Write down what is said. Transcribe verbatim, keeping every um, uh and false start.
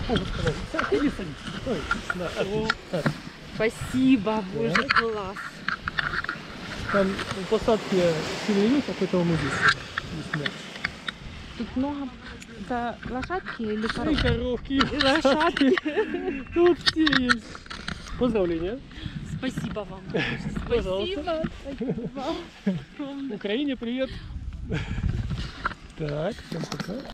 Можно сказать. Все, иди садись. Ой, да, отлично. Так, Спасибо, боже, класс. там у посадки сильный ветер, поэтому мы здесь. Здесь нет. Тут много... Это лошадки или И коровки? коровки, и И лошадки. Тут все есть. Поздравления. Спасибо вам. Пожалуйста. Спасибо. Спасибо. Украине привет. Так, всем пока.